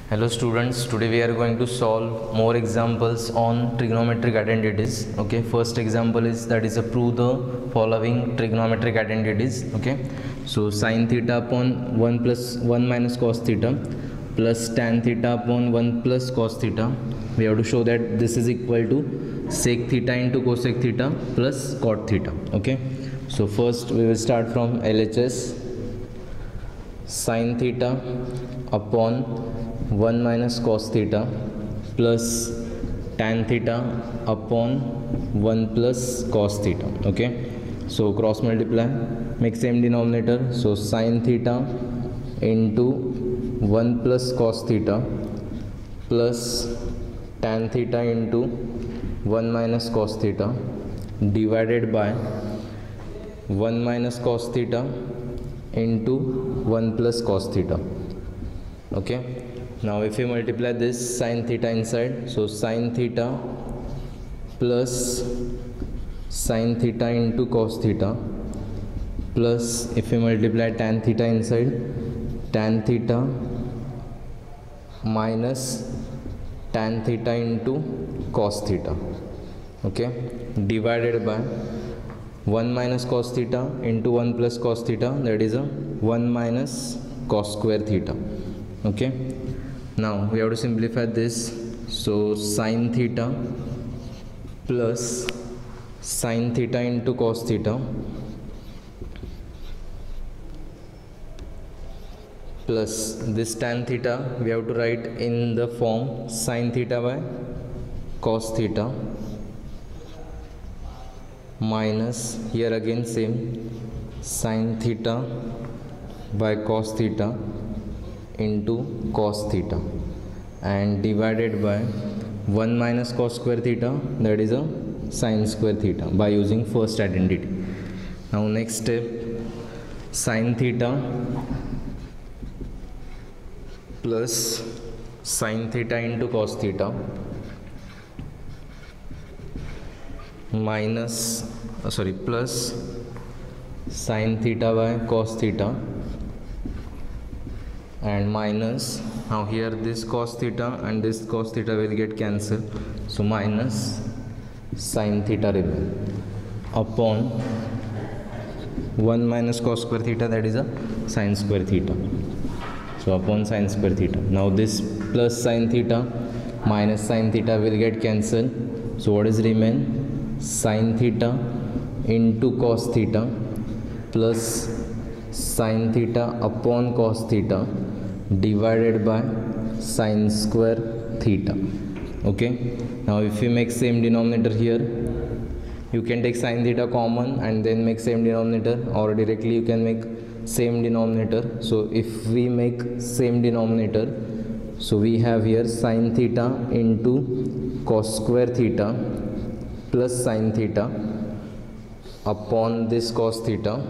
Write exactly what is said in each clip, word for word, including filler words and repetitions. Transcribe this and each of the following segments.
Hello students, today we are going to solve more examples on trigonometric identities. Okay, first example is that is a prove the following trigonometric identities. Okay, so sin theta upon one plus one minus cos theta plus tan theta upon one plus cos theta. We have to show that this is equal to sec theta into cosec theta plus cot theta. Okay, so first we will start from L H S. Sin theta upon one minus cos theta plus tan theta upon one plus cos theta. Okay, so cross multiply, make same denominator, so sin theta into one plus cos theta plus tan theta into one minus cos theta divided by one minus cos theta into one plus cos theta. Okay, now if we multiply this sin theta inside, so sin theta plus sin theta into cos theta plus if we multiply tan theta inside, tan theta minus tan theta into cos theta. Okay, divided by one minus cos theta into one plus cos theta, that is a one minus cos square theta. Okay, now we have to simplify this, so sin theta plus sin theta into cos theta plus this tan theta we have to write in the form sin theta by cos theta minus here again same sin theta by cos theta into cos theta and divided by one minus cos square theta, that is a sin square theta, by using first identity. Now next step, sin theta plus sin theta into cos theta minus uh, sorry plus sin theta by cos theta and minus, now here this cos theta and this cos theta will get cancelled, so minus sin theta remain upon one minus cos square theta, that is a sin square theta, so upon sin square theta. Now this plus sin theta minus sin theta will get cancelled, so what is remain, sin theta into cos theta plus sin theta upon cos theta divided by sin square theta. Okay, now if you make same denominator here, you can take sin theta common and then make same denominator, or directly you can make same denominator. So if we make same denominator, so we have here sin theta into cos square theta plus sin theta upon this cos theta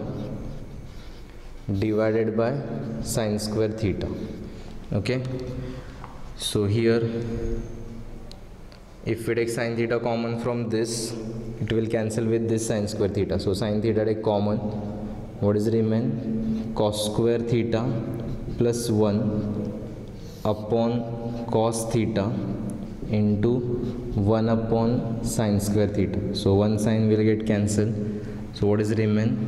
divided by sin square theta. Okay, so here if we take sin theta common from this, it will cancel with this sin square theta, so sin theta take common, what is remain, cos square theta plus one upon cos theta into one upon sin square theta, so one sin will get cancelled, so what is remain,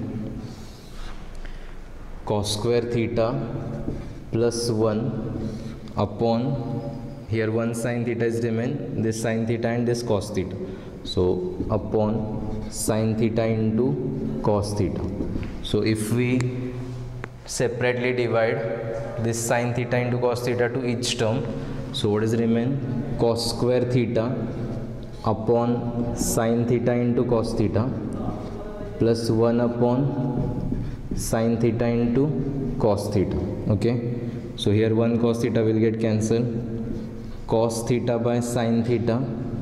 cos square theta plus one upon, here one sin theta is remain, this sin theta and this cos theta, so upon sin theta into cos theta. So if we separately divide this sin theta into cos theta to each term, so what is remain, cos square theta upon sin theta into cos theta plus one upon sin theta into cos theta. Okay, so here one cos theta will get cancelled, cos theta by sin theta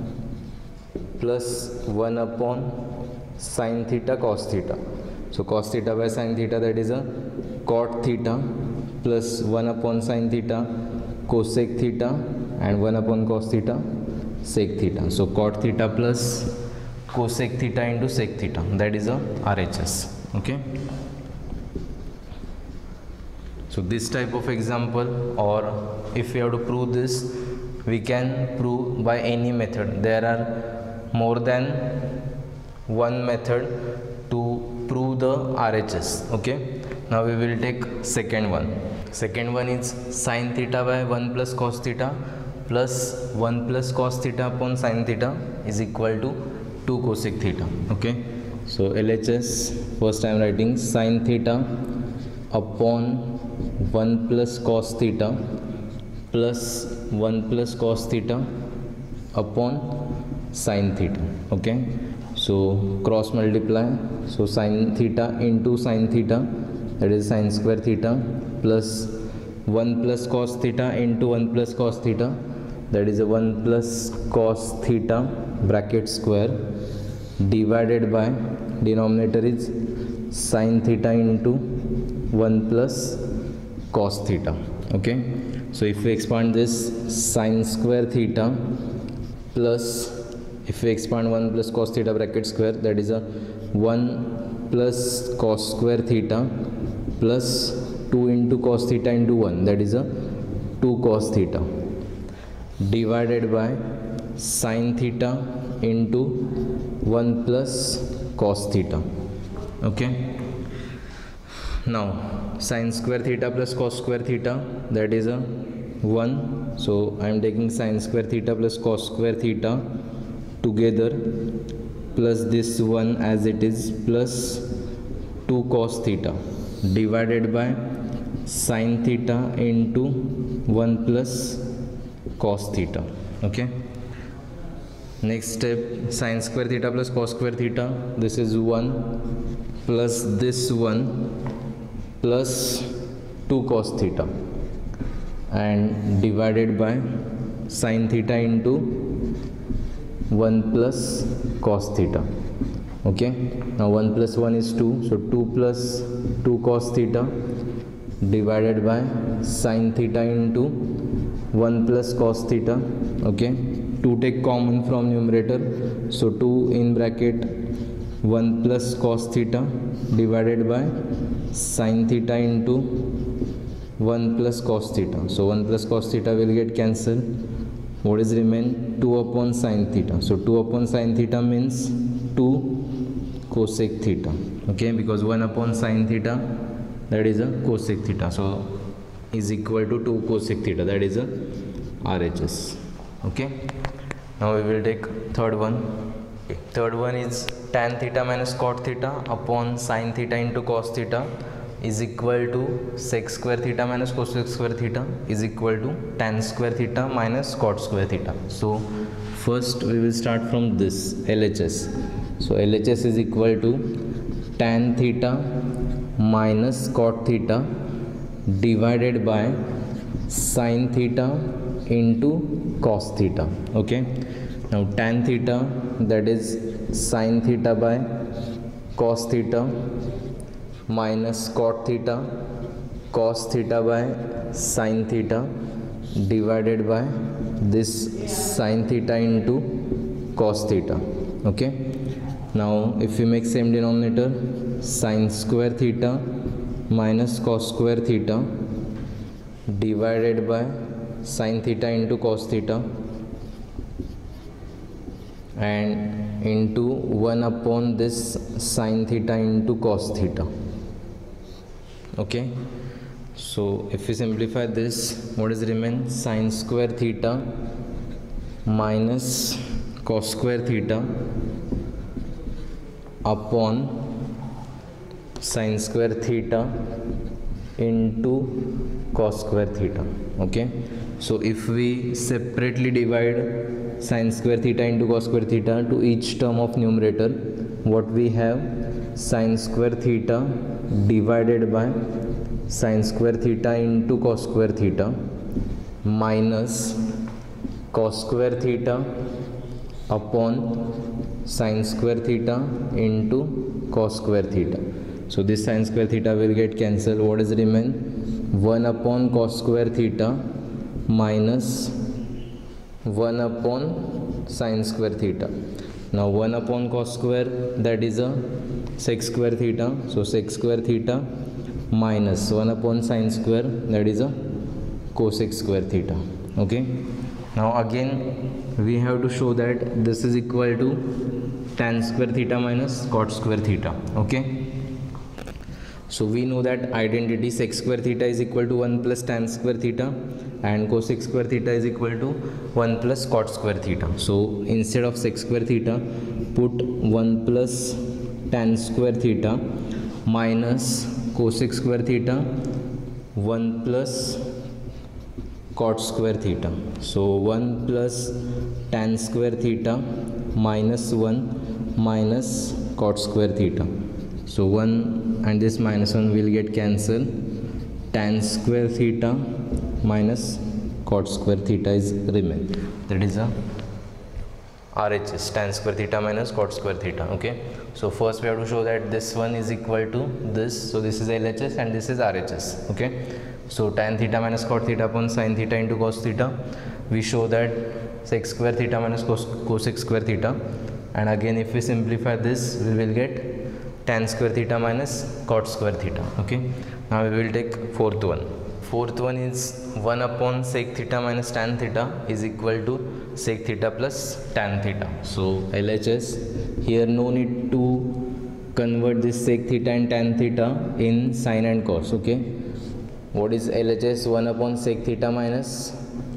plus one upon sin theta cos theta, so cos theta by sin theta, that is a cot theta plus one upon sin theta cosec theta and one upon cos theta sec theta, so cot theta plus cosec theta into sec theta, that is a R H S. Okay, So this type of example, or if we have to prove this, we can prove by any method. There are more than one method to prove the R H S. Okay, now we will take second one. Second one is sin theta by one plus cos theta plus one plus cos theta upon sin theta is equal to two cosec theta. Okay, so L H S, first I am writing sin theta upon one plus cos theta plus one plus cos theta upon sin theta. Okay, so cross multiply, so sin theta into sin theta, that is sin square theta, plus one plus cos theta into one plus cos theta, that is a one plus cos theta bracket square, divided by denominator is sin theta into one plus cos theta. Okay, so if we expand this, sin square theta plus, if we expand one plus cos theta bracket square, that is a one plus cos square theta plus two into cos theta into one, that is a two cos theta, divided by sin theta into one plus cos theta. Okay, now sin square theta plus cos square theta, that is a one, so I am taking sin square theta plus cos square theta together plus this one as it is, plus two cos theta, divided by sin theta into one plus cos theta. Okay, next step, sin square theta plus cos square theta, this is one plus this one plus two cos theta, and divided by sin theta into one plus cos theta. Okay, now one plus one is two, so two plus two cos theta divided by sin theta into one plus cos theta. Okay, two take common from numerator, so two in bracket one plus cos theta divided by sin theta into one plus cos theta, so one plus cos theta will get cancelled. What is remain? two upon sin theta, so two upon sin theta means two cosec theta. Okay, because one upon sin theta, that is a cosec theta, so is equal to two cosec theta, that is a R H S. Okay, now we will take third one. Okay. Third one is tan theta minus cot theta upon sin theta into cos theta is equal to sec square theta minus cosec square theta is equal to tan square theta minus cot square theta. So first we will start from this L H S. So L H S is equal to tan theta minus cot theta divided by sin theta into cos theta. Okay, now tan theta, that is sin theta by cos theta minus cot theta, cos theta by sin theta divided by this sin theta into cos theta. Okay, now if we make same denominator, sin square theta minus cos square theta divided by sin theta into cos theta and into one upon this sin theta into cos theta. Okay, so if we simplify this, what is remain? Sin square theta minus cos square theta upon sin square theta into cos square theta. Okay, so if we separately divide sin square theta into cos square theta to each term of numerator, what we have? Sin square theta divided by sin square theta into cos square theta minus cos square theta upon sin square theta into cos square theta. So this sin square theta will get cancelled. What is remain? one upon cos square theta minus one upon sin square theta. Now one upon cos square, that is a sec square theta, so sec square theta minus one upon sine square, that is a cosec square theta. Okay, now again we have to show that this is equal to tan square theta minus cot square theta. Okay, so we know that identity sec square theta is equal to one plus tan square theta and cosec square theta is equal to one plus cot square theta. So instead of sec square theta, put one plus tan square theta minus cosec square theta one plus cot square theta. So one plus tan square theta minus one minus cot square theta. So one and this minus one will get cancelled. Tan square theta minus cot square theta is remain. That is a R H S, tan square theta minus cot square theta. Okay, so first we have to show that this one is equal to this. So this is L H S and this is R H S. Okay, so tan theta minus cot theta upon sin theta into cos theta. We show that sec square theta minus cos cosec square theta. And again if we simplify this, we will get tan square theta minus cot square theta. Okay, now we will take fourth one. Fourth one is one upon sec theta minus tan theta is equal to sec theta plus tan theta. So L H S, here no need to convert this sec theta and tan theta in sin and cos. Okay, what is L H S? one upon sec theta minus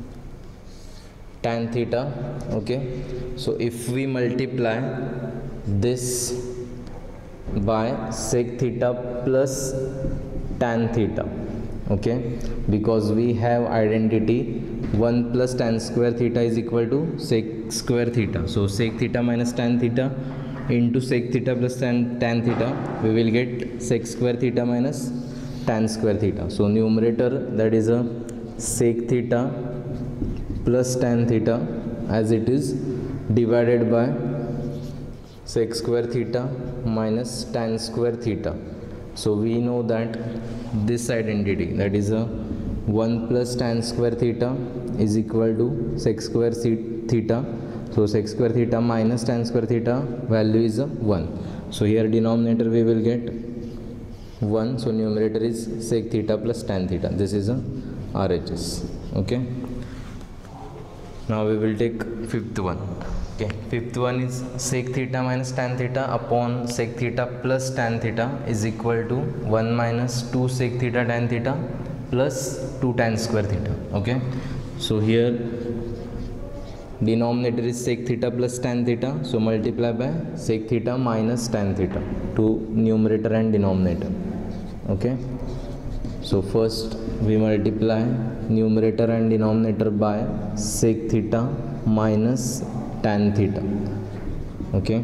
tan theta. Okay, so if we multiply this by sec theta plus tan theta, okay, because we have identity one plus tan square theta is equal to sec square theta. So sec theta minus tan theta into sec theta plus tan, tan theta, we will get sec square theta minus tan square theta. So numerator, that is a sec theta plus tan theta as it is, divided by sec square theta minus tan square theta. So we know that this identity, that is a one plus tan square theta is equal to sec square theta. So sec square theta minus tan square theta value is a one. So here denominator we will get one. So numerator is sec theta plus tan theta. This is a R H S. Okay, now we will take fifth one. Okay, fifth one is sec theta minus tan theta upon sec theta plus tan theta is equal to one minus two sec theta tan theta plus two tan square theta. Okay, so here denominator is sec theta plus tan theta, so multiply by sec theta minus tan theta to numerator and denominator. Okay, so first we multiply numerator and denominator by sec theta minus tan theta. Okay,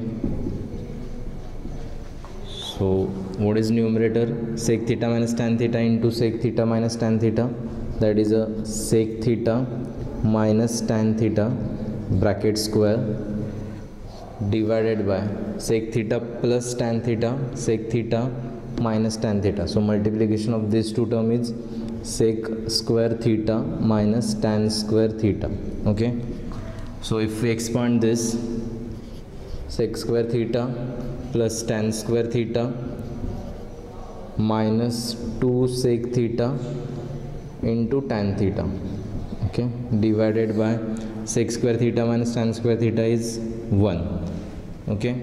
so what is numerator? Sec theta minus tan theta into sec theta minus tan theta, that is a sec theta minus tan theta bracket square divided by sec theta plus tan theta sec theta minus tan theta. So multiplication of these two terms is sec square theta minus tan square theta. Okay, so if we expand this, sec square theta plus tan square theta minus two sec theta into tan theta, okay, divided by sec square theta minus tan square theta is one. Okay,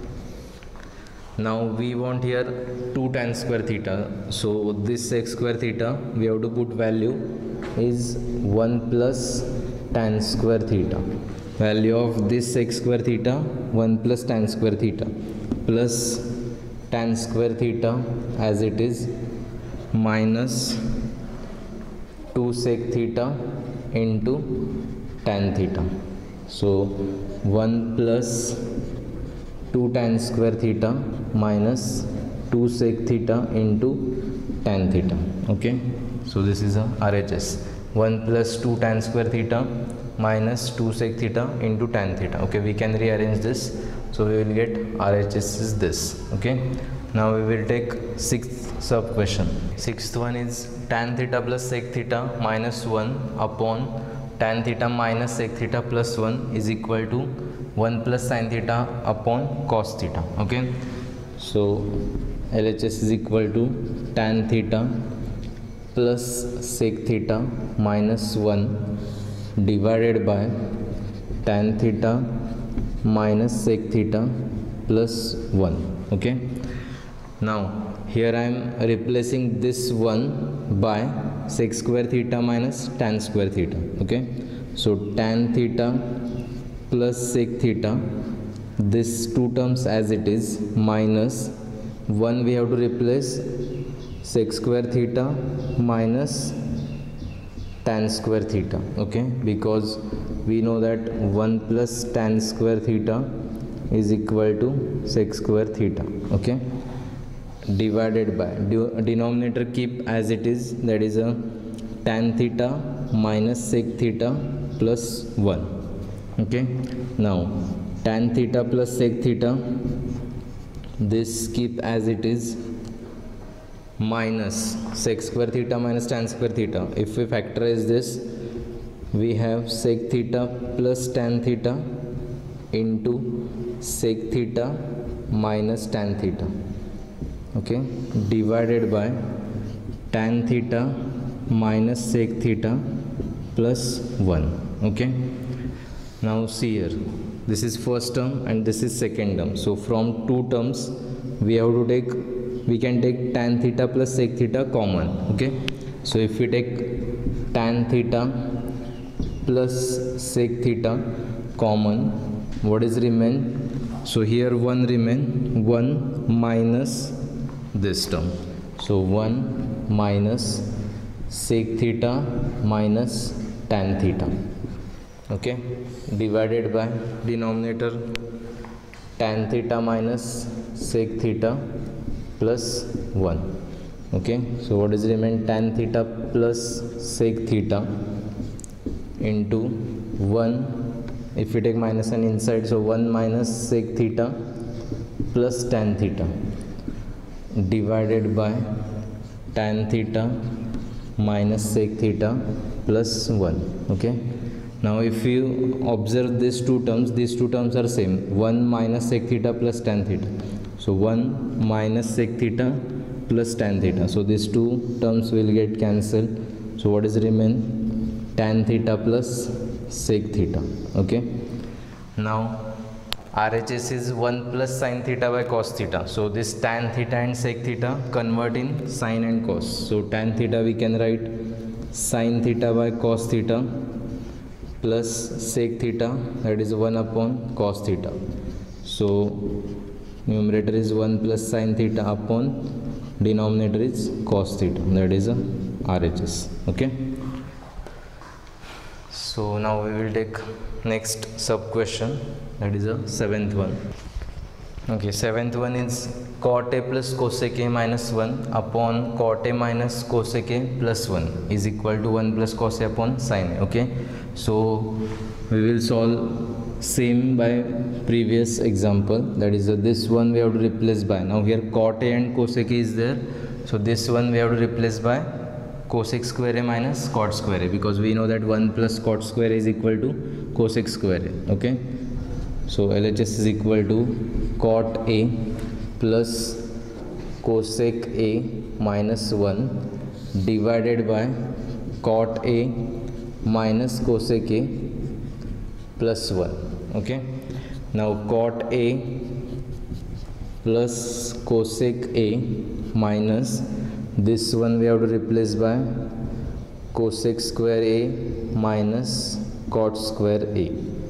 now we want here two tan square theta, so this sec square theta we have to put value is one plus tan square theta. Value of this sec square theta one plus tan square theta plus tan square theta as it is minus two sec theta into tan theta. So one plus two tan square theta minus two sec theta into tan theta. Okay, so this is a R H S, one plus two tan square theta minus two sec theta into tan theta. Okay, we can rearrange this, so we will get R H S is this. Okay, now we will take sixth sub question. Sixth one is tan theta plus sec theta minus one upon tan theta minus sec theta plus one is equal to one plus sin theta upon cos theta. Okay, so L H S is equal to tan theta plus sec theta minus one divided by tan theta minus sec theta plus one. Okay, now here I am replacing this one by sec square theta minus tan square theta. Okay, so tan theta plus sec theta, this two terms as it is, minus one we have to replace sec square theta minus tan square theta. Okay, because we know that one plus tan square theta is equal to sec square theta. Okay, divided by de denominator keep as it is, that is a tan theta minus sec theta plus one. Okay, now tan theta plus sec theta, this keep as it is, minus sec square theta minus tan square theta. If we factorize this, we have sec theta plus tan theta into sec theta minus tan theta. Okay, divided by tan theta minus sec theta plus one. Okay, now see here, this is first term and this is second term. So from two terms we have to take, we can take tan theta plus sec theta common. Okay, so if we take tan theta plus sec theta common, what is remain? So here one remain, one minus this term, so one minus sec theta minus tan theta. Okay, divided by denominator tan theta minus sec theta plus one. Okay, so what is remain? Tan theta plus sec theta into one, if we take minus an inside, so one minus sec theta plus tan theta divided by tan theta minus sec theta plus one. Okay, now if you observe these two terms, these two terms are same, one minus sec theta plus tan theta, so one minus sec theta plus tan theta, so these two terms will get cancelled. So what is remain? Tan theta plus sec theta. Okay, now R H S is one plus sin theta by cos theta, so this tan theta and sec theta convert in sin and cos. So tan theta we can write sin theta by cos theta plus sec theta, that is one upon cos theta. So numerator is one plus sin theta upon denominator is cos theta, that is a R H S. Okay, so now we will take next sub question, that is a seventh one. Okay, seventh one is cot a plus cosec a minus one upon cot a minus cosec a plus one is equal to one plus cos a upon sin a. Okay, so we will solve same by previous example, that is uh, this one we have to replace by, now here cot a and cosec a is there, so this one we have to replace by cosec square a minus cot square a, because we know that one plus cot square a is equal to cosec square a. Okay, so L H S is equal to cot a plus cosec a minus one divided by cot a minus cosec a plus one. Okay, now cot a plus cosec a minus this one we have to replace by cosec square a minus cot square a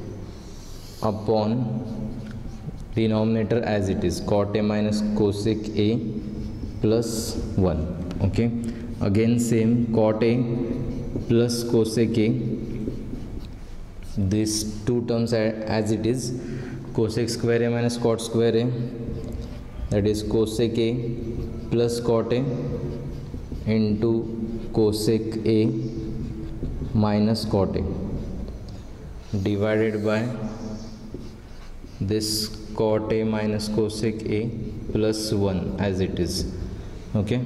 upon denominator as it is cot a minus cosec a plus one. Okay, again same, cot a plus cosec a, these two terms as it is, cosec square a minus cot square a, that is cosec a plus cot a into cosec a minus cot a divided by this cot a minus cosec a plus one as it is. Okay,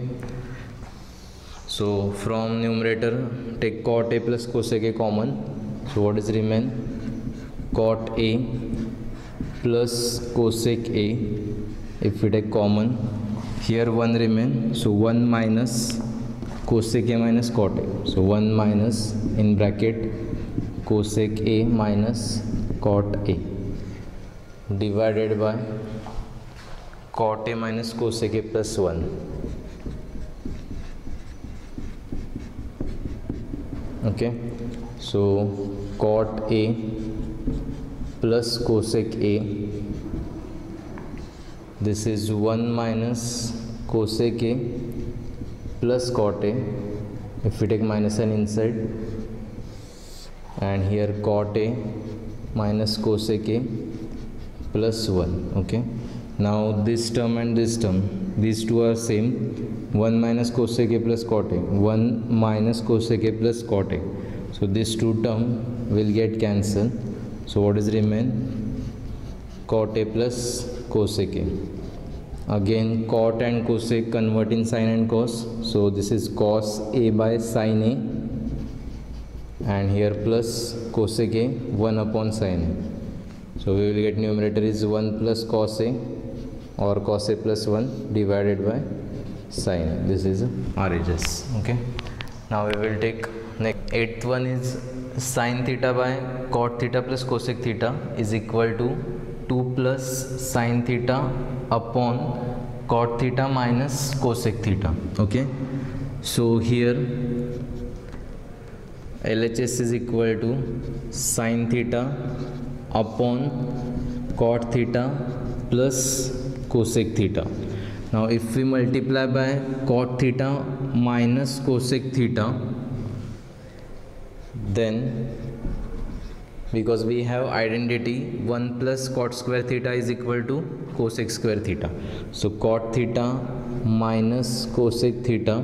so from numerator take cot a plus cosec a common, so what is remain? Cot a plus cosec a, if we take common, here one remain, so one minus cosec A minus cot A. So one minus in bracket cosec A minus cot A divided by cot A minus cosec A plus one. Okay, so cot A plus cosec A, this is one minus cosec A plus cot A, if we take minus n inside, and here cot A minus cosec A plus one. Okay, now this term and this term, these two are same, one minus cosec A plus cot A, one minus cosec A plus cot A, so this two term will get cancelled. So what is remain? Cot A plus cosec A. Again cot and cosec convert in sin and cos, so this is cos A by sin A, and here plus cosec A one upon sin A. So we will get numerator is one plus cos A or cos A plus one divided by sin A. This is R H S. Okay, now we will take next eighth one is sin theta by cot theta plus cosec theta is equal to two plus sin theta upon cot theta minus cosec theta. Okay, so here L H S is equal to sin theta upon cot theta plus cosec theta. Now if we multiply by cot theta minus cosec theta, then because we have identity one plus cot square theta is equal to cosec square theta, so cot theta minus cosec theta,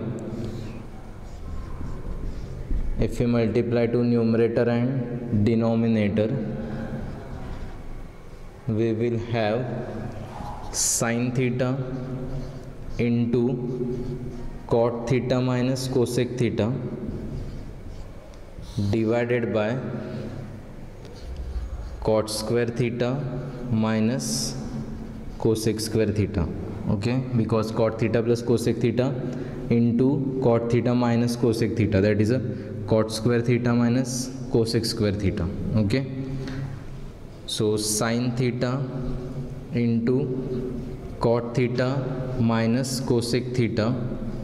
if we multiply to numerator and denominator, we will have sin theta into cot theta minus cosec theta divided by cot square theta minus cosec square theta. Okay, because cot theta plus cosec theta into cot theta minus cosec theta, that is a cot square theta minus cosec square theta. Okay, so sin theta into cot theta minus cosec theta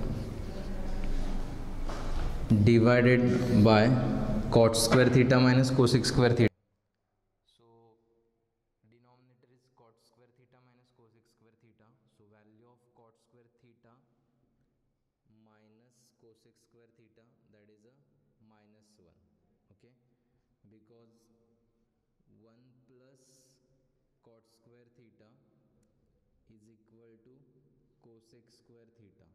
divided by cot square theta minus cosec square theta. So denominator is cot square theta minus cosec square theta, so value of cot square theta minus cosec square theta, that is a minus one. Okay, because one plus cot square theta is equal to cosec square theta.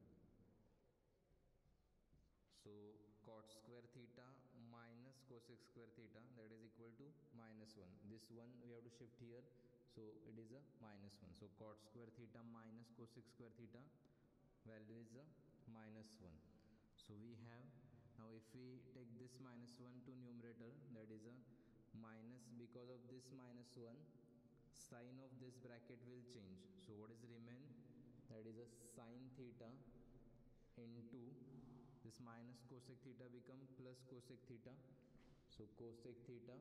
So cot square theta minus cosec square theta, that is equal to minus one. This one we have to shift here, so it is a minus one. So cot square theta minus cosec square theta value is a minus one. So we have, now if we take this minus one to numerator, that is a minus, because of this minus one sign of this bracket will change. So what is remain? That is a sin theta into this minus cosec theta become plus cosec theta, so cosec theta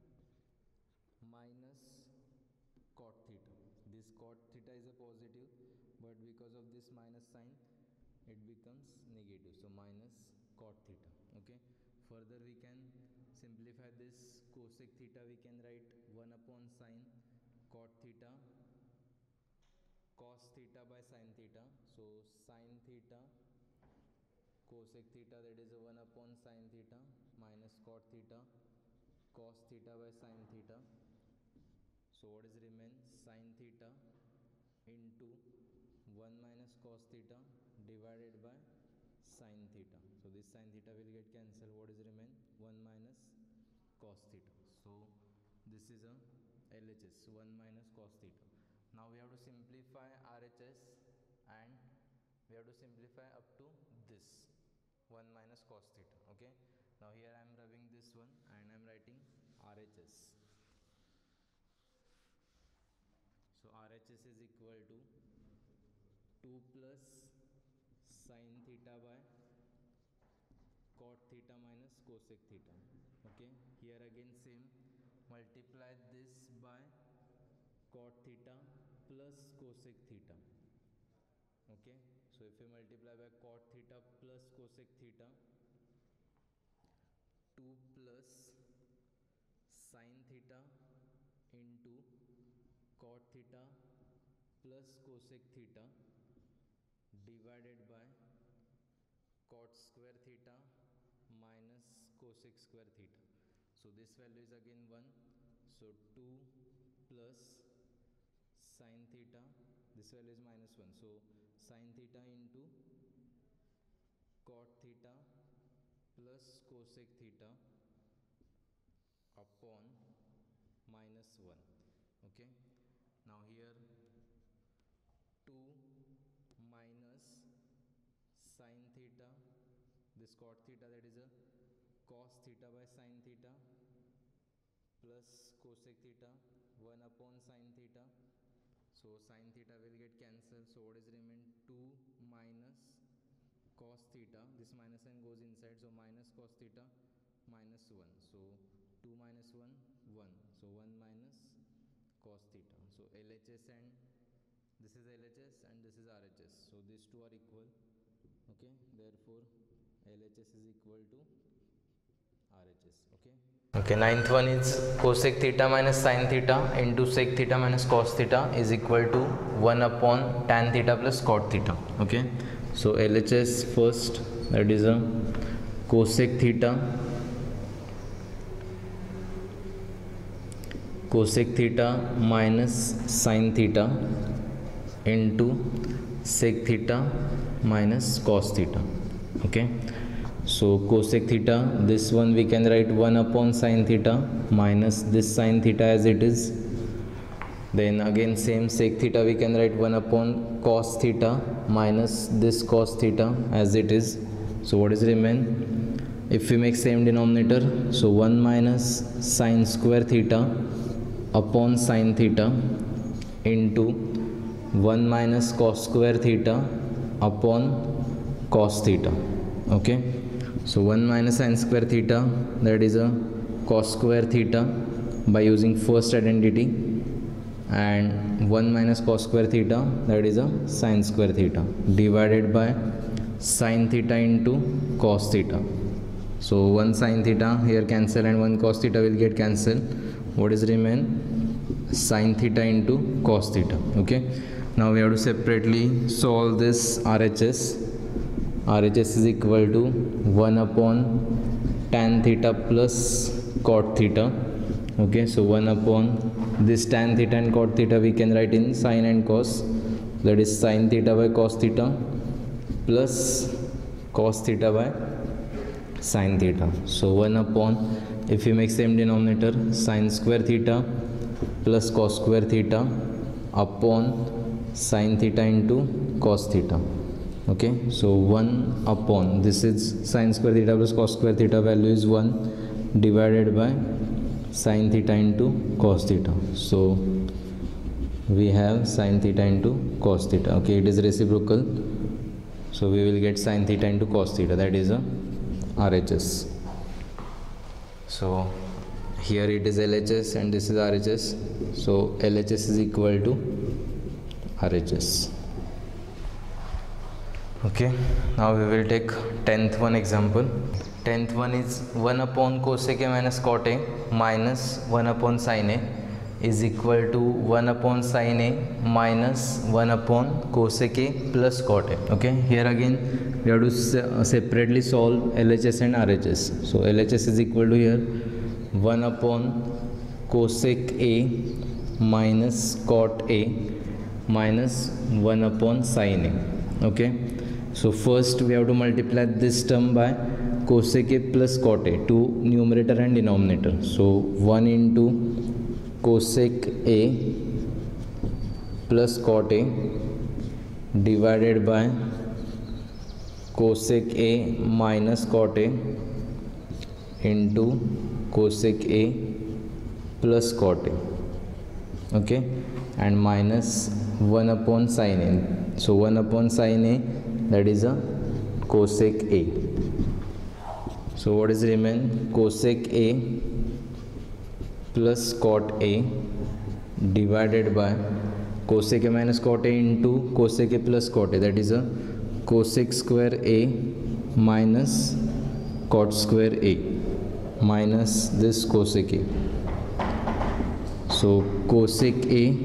minus cot theta. This cot theta is a positive, but because of this minus sign it becomes negative, so minus cot theta. Okay, further we can simplify this cosec theta, we can write one upon sin cot theta cos theta by sin theta, so sin theta cosec theta, that is a one upon sin theta minus cot theta cos theta by sin theta. So what is remain? Sin theta into one minus cos theta divided by sin theta. So this sin theta will get cancelled. What is remain? one minus cos theta. So this is a L H S, one minus cos theta. Now we have to simplify R H S and we have to simplify up to this one minus cos theta. Okay, now here I am rubbing this one and I am writing R H S. So R H S is equal to two plus sin theta by cot theta minus cosec theta. Okay, here again same, multiply this by cot theta plus cosec theta. Okay, so if we multiply by cot theta plus cosec theta, two plus sin theta into cot theta plus cosec theta divided by cot square theta minus cosec square theta. So this value is again one, so two plus sin theta, this value is minus one, so sin theta into cot theta plus cosec theta upon minus one. Okay, now here two minus sin theta, this cot theta, that is a cos theta by sin theta, plus cosec theta, one upon sin theta, so sin theta will get cancelled, so what is remain? Two minus cos theta, this minus sign goes inside, so minus cos theta minus one, so two minus one, one, so one minus cos theta. So L H S, and this is L H S and this is R H S, so these two are equal. Okay, therefore L H S is equal to R H S. Okay. Okay, ninth one is cosec theta minus sin theta into sec theta minus cos theta is equal to one upon tan theta plus cot theta. Okay, so L H S first, that is a cosec theta cosec theta minus sin theta into sec theta minus cos theta. Okay, so cosec theta, this one we can write one upon sin theta minus this sin theta as it is. Then again same sec theta we can write one upon cos theta minus this cos theta as it is. So what is remain? If we make same denominator, so one minus sin square theta upon sin theta into one minus cos square theta upon cos theta. Okay, so one minus sin square theta, that is a cos square theta by using first identity, and one minus cos square theta, that is a sin square theta, divided by sin theta into cos theta. So one sin theta here cancel and one cos theta will get cancelled. What is remain? Sin theta into cos theta. Okay, now we have to separately solve this R H S. R H S is equal to one upon tan theta plus cot theta. Okay, so one upon this tan theta and cot theta we can write in sin and cos, that is sin theta by cos theta plus cos theta by sin theta. So one upon, if we make same denominator, sin square theta plus cos square theta upon sin theta into cos theta. Okay, so one upon, this is sin square theta plus cos square theta, value is one, divided by sin theta into cos theta. So we have sin theta into cos theta. Okay, it is reciprocal, so we will get sin theta into cos theta, that is a R H S. So here it is L H S and this is R H S, so L H S is equal to R H S. Okay, now we will take tenth one example. tenth one is one upon cosec A minus cot A minus one upon sin A is equal to one upon sin A minus one upon cosec A plus cot A. Okay, here again we have to se separately solve L H S and R H S. So L H S is equal to here one upon cosec A minus cot A minus one upon sin A. Okay, so first we have to multiply this term by cosec A plus cot A to numerator and denominator. So one into cosec A plus cot A divided by cosec A minus cot A into cosec A plus cot A. Okay, and minus one upon sin A. So one upon sine A, that is a cosec A. So what is remain? Cosec A plus cot A divided by cosec A minus cot A into cosec A plus cot A, that is a cosec square A minus cot square A minus this cosec A. So cosec A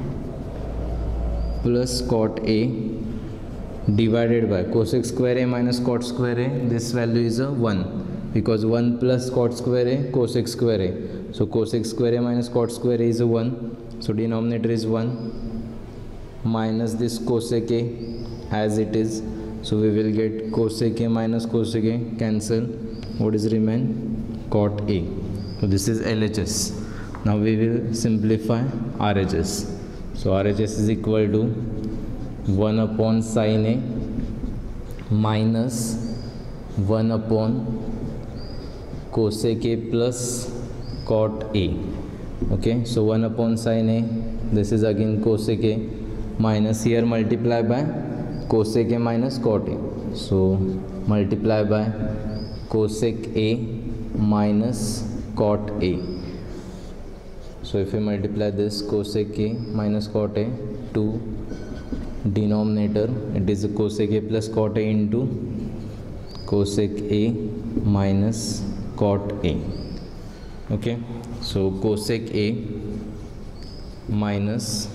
plus cot A divided by cosec square A minus cot square A, this value is a one, because one plus cot square A, cosec square A. So cosec square A minus cot square A is a one, so denominator is one, minus this cosec A as it is, so we will get cosec A minus cosec A cancel. What is remain? Cot A. So this is L H S. Now we will simplify R H S. So R H S is equal to one upon sine A minus one upon cosec A plus cot A. Okay, so one upon sine A, this is again cosec A, minus here multiply by cosec A minus cot A. So multiply by cosec A minus cot A. So if we multiply this cosec A minus cot A to denominator, it is a cosec A plus cot A into cosec A minus cot A. Okay, so cosec A minus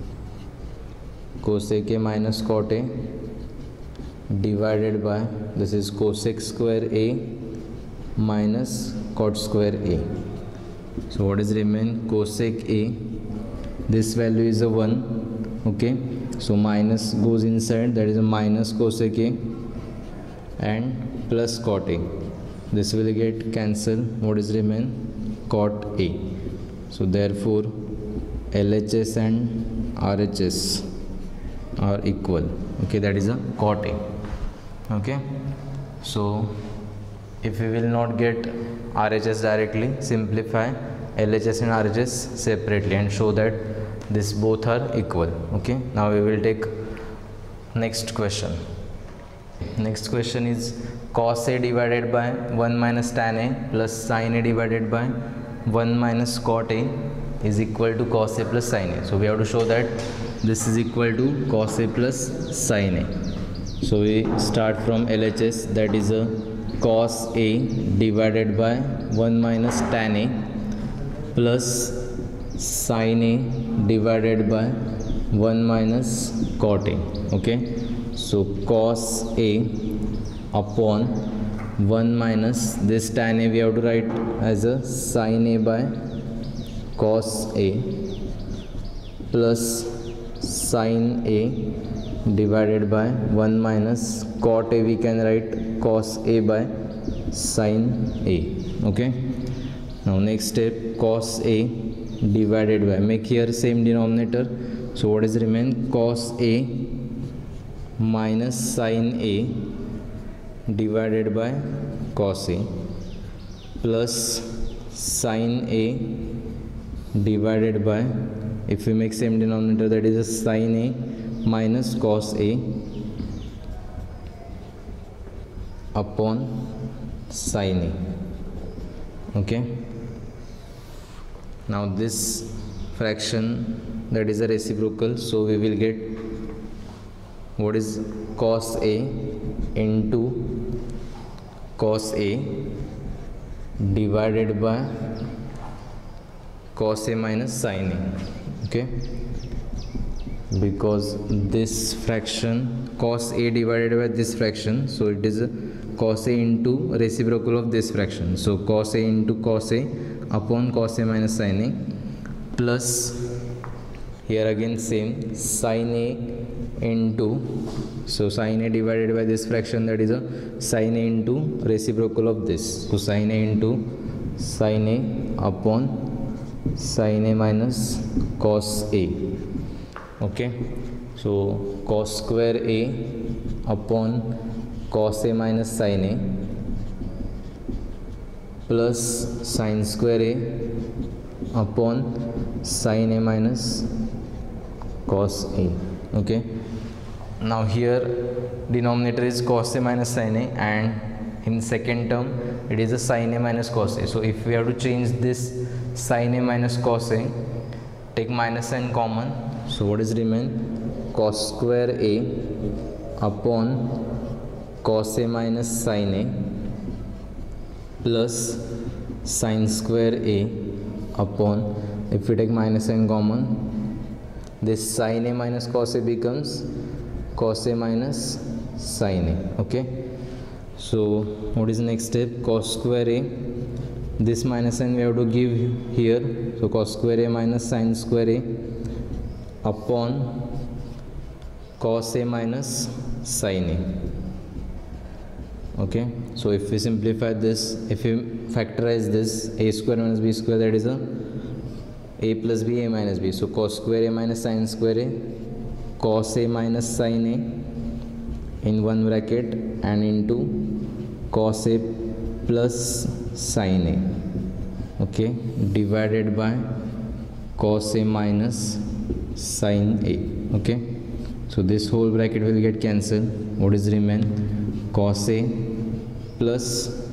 cosec A minus cot A divided by, this is cosec square A minus cot square A. So what is remain? Cosec A, this value is a one. Okay, so minus goes inside, that is a minus cosec A and plus cot A. This will get cancel. What is remain? Cot A. So therefore L H S and R H S are equal. Okay, that is a cot A. Okay, so if we will not get R H S directly, simplify L H S and R H S separately and show that this both are equal. Okay, now we will take next question. Next question is cos A divided by one minus tan A plus sin A divided by one minus cot A is equal to cos A plus sin A. So we have to show that this is equal to cos A plus sin A. So we start from L H S, that is a cos A divided by one minus tan A plus sin A divided by one minus cot A. Okay, so cos A upon one minus this tan A we have to write as a sin A by cos A plus sin A divided by one minus cot A, we can write cos A by sin A. Okay, now next step, cos A divided by, make here same denominator, so what is remain? Cos A minus sin A divided by cos A plus sin A divided by, if we make same denominator, that is a sin A minus cos A upon sin A. Okay, now this fraction, that is a reciprocal, so we will get what is cos A into cos A divided by cos A minus sin A. Okay, because this fraction cos A divided by this fraction, so it is a cos A into reciprocal of this fraction, so cos A into cos A upon cos A minus sin A plus here again same sin A into, so sin A divided by this fraction, that is a sin A into reciprocal of this, so sin A into sin A upon sin A minus cos A. Okay, so cos square A upon cos A minus sin A plus sin square A upon sin A minus cos A. Okay, now here denominator is cos A minus sin A, and in second term it is a sin A minus cos A. So if we have to change this sin A minus cos A, take minus n common, so what is remain? Cos square A upon cos A minus sin A plus sin square A upon, if we take minus n common, this sin A minus cos A becomes cos A minus sin A. Okay, so what is the next step? Cos square A, this minus n we have to give here, so cos square A minus sin square A upon cos A minus sin A. Okay, so if we simplify this, if we factorize this, a square minus b square, that is a a plus b, a minus b, so cos square A minus sin square A, cos A minus sin A in one bracket and into cos A plus sin A, okay, divided by cos A minus sin A. Okay, so this whole bracket will get cancelled. What is remain? Cos A plus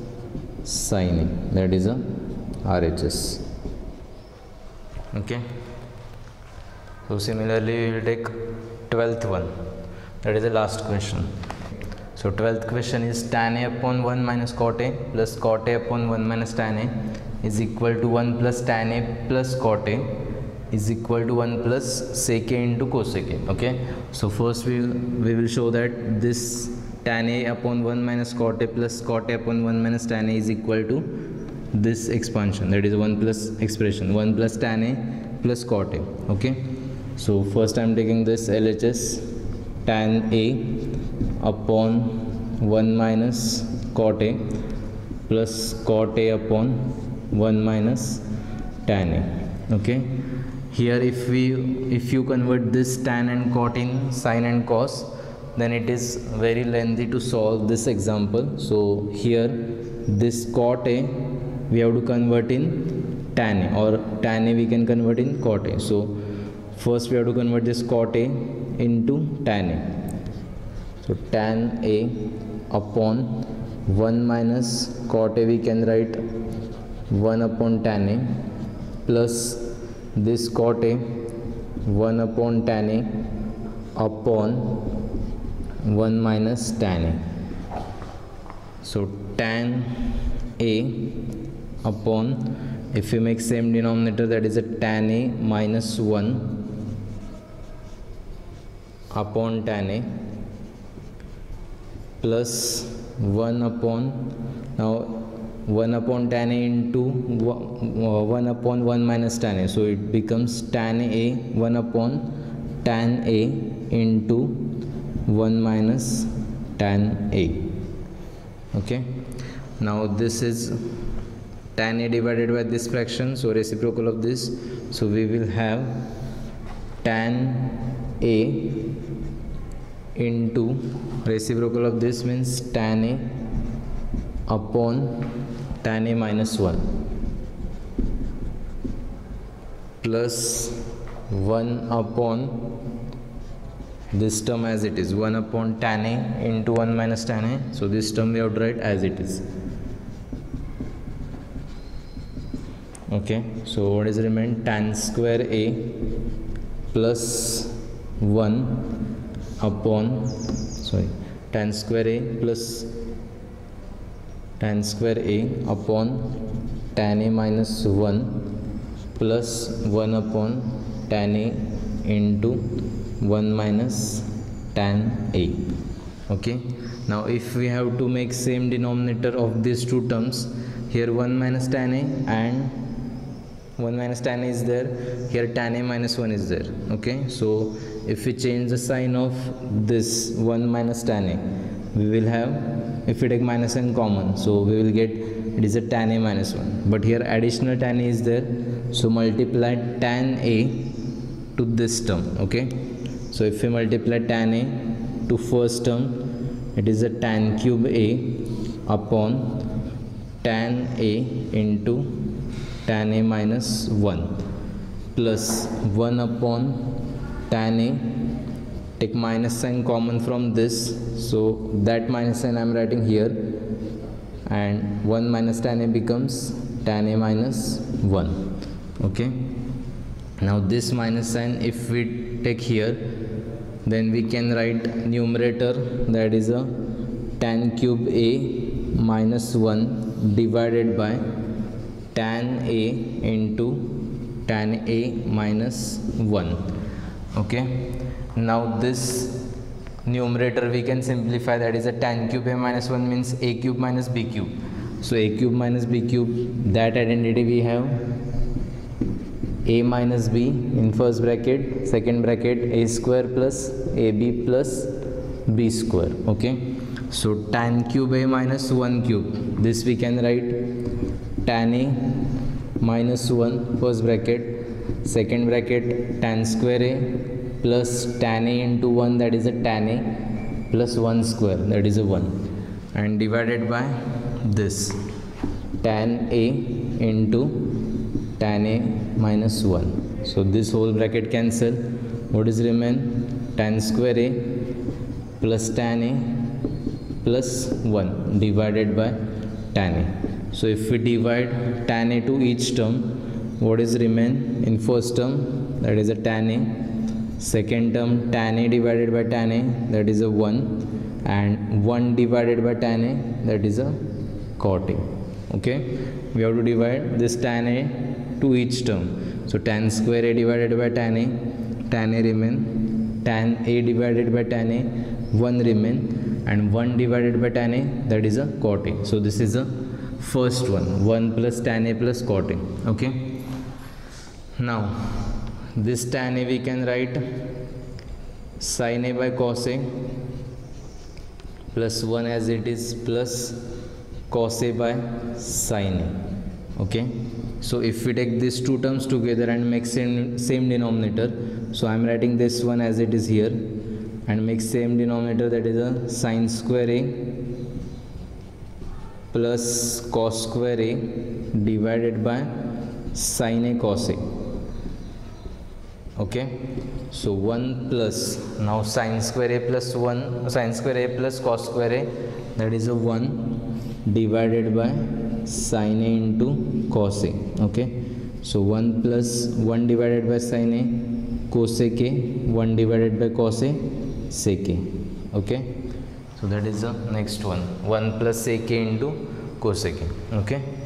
sin A, that is a R H S. Okay, so similarly we will take twelfth one, that is the last question. So twelfth question is tan A upon one minus cot A plus cot A upon one minus tan A is equal to one plus tan A plus cot A is equal to one plus sec A into cosec A. Okay, so first we will, we will show that this tan A upon one minus cot A plus cot A upon one minus tan A is equal to this expansion, that is one plus expression, one plus tan A plus cot A. Okay, so first I am taking this L H S, tan A upon one minus cot A plus cot A upon one minus tan A. Okay, here if we if you convert this tan and cot in sin and cos, then it is very lengthy to solve this example. So here this cot A we have to convert in tan A, or tan A we can convert in cot A. So first we have to convert this cot A into tan A. So tan A upon one minus cot A we can write one upon tan A plus this cot A one upon tan A upon one minus tan A. So tan A upon, if we make same denominator, that is a tan A minus one upon tan A plus one upon, now one upon tan A into one upon one minus tan A, so it becomes tan A one upon tan A into one minus tan A. Okay, now this is tan A divided by this fraction, so reciprocal of this, so we will have tan A into reciprocal of this means tan A upon tan A minus one plus one upon this term as it is, one upon tan A into one minus tan A, so this term we have to write as it is. Okay, so what is remain? Tan square A plus one upon, sorry, tan square A plus tan square A upon tan A minus one plus one upon tan A into one minus tan A. Okay, now if we have to make same denominator of these two terms, here one minus tan A and one minus tan A is there, here tan A minus one is there. Okay, so if we change the sign of this one minus tan A, we will have, if we take minus n common, so we will get it is a tan A minus one, but here additional tan A is there, so multiply tan A to this term. Okay, so if we multiply tan A to first term, it is a tan cube A upon tan A into tan A minus one plus one upon tan A take minus sign common from this, so that minus sign I am writing here, and one minus tan a becomes tan a minus one. Okay, now this minus sign if we take here, then we can write numerator, that is a tan cube a minus one divided by tan a into tan a minus one. Okay, now this numerator we can simplify, that is a tan cube a minus one means a cube minus b cube. So a cube minus b cube, that identity we have a minus b in first bracket, second bracket a square plus ab plus b square. Okay, so tan cube a minus one cube, this we can write tan a minus one first bracket, second bracket tan square a plus tan a into one, that is a tan a plus one square, that is a one, and divided by this tan a into tan a minus one. So this whole bracket cancel. What is remain? Tan square a plus tan a plus one divided by tan a. So if we divide tan a to each term, what is remain? In first term, that is a tan a, second term tan a divided by tan a, that is a one, and one divided by tan a, that is a cot a. Okay, we have to divide this tan a to each term. So tan square a divided by tan a, tan a remain, tan a divided by tan a, one remain, and one divided by tan a, that is a cot a. So this is a first one, one plus tan a plus cot a. Okay, now this tan a we can write sin a by cos a plus one as it is plus cos a by sin a. Okay, so if we take these two terms together and make same, same denominator, so I am writing this one as it is here, and make same denominator, that is a sin square a plus cos square a divided by sin a cos a. Okay, so one plus, now sin square a plus one, sin square a plus cos square a, that is a one divided by sin a into cos a. Okay, so one plus one divided by sin a cosec a, one divided by cos a sec a. Okay, so that is the next one, one plus sec a into cosec a. Okay.